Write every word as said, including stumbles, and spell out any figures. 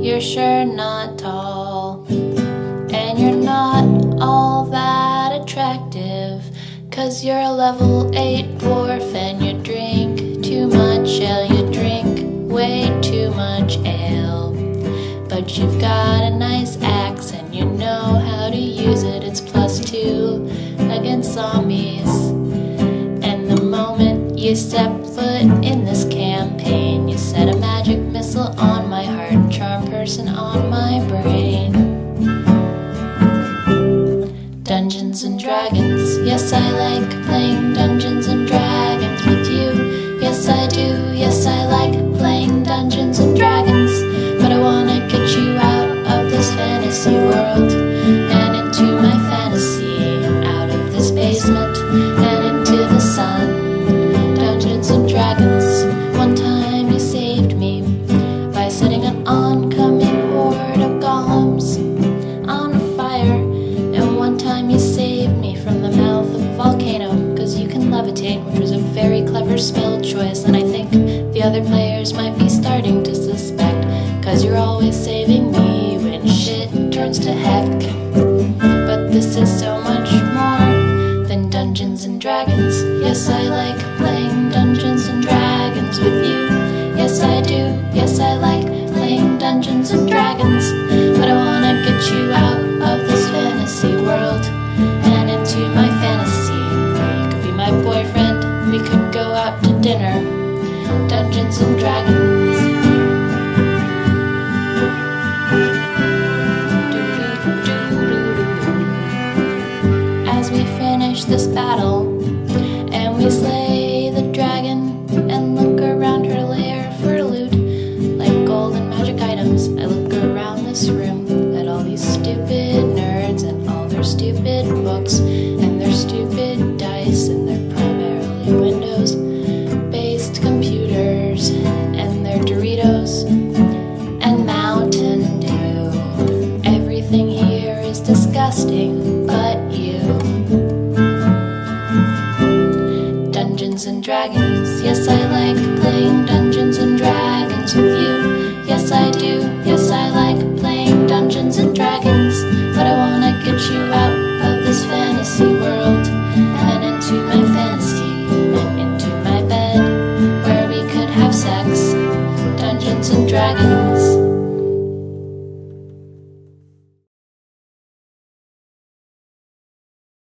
You're sure not tall, and you're not all that attractive, 'cause you're a level eight dwarf and you drink too much ale. You drink way too much ale, but you've got a nice axe and you know how to use it. It's plus two against zombies, and the moment you step foot in this campaign, you set a magic missile on my heart and charm person on my brain. Dungeons and Dragons, yes, I like playing Dungeons and Dragons with you. Yes, I do, yes, I like playing Dungeons and Dragons, but I wanna get you out of this fantasy world and into my fantasy, out of this basement and into the sun. Dungeons and Dragons, one time you saved me by setting an oncoming horde of golems on fire, and one time you saved me from the mouth of a volcano, 'cause you can levitate, which was a very clever spell choice, and I think the other players might be starting to suspect, 'cause you're always saving me when shit turns to heck. But this is so much more than Dungeons and Dragons. Yes, I like playing Dungeons and Dragons with you. Yes, I do, yes, I like playing Dungeons and Dragons, but I wanna get you out of this fantasy world and into my fantasy. You could be my boyfriend, we could go out to dinner. Dungeons and Dragons. As we finish this battle and we slay the dragon and look around her lair for loot, like gold and magic items, I look around this room at all these stupid nerds and all their stupid books and their stupid dice and their primarily Windows-based computers and their Doritos and Mountain Dew. Everything here is disgusting but you. Dungeons and Dragons, yes, I like playing Dungeons and Dragons with you. Yes, I do.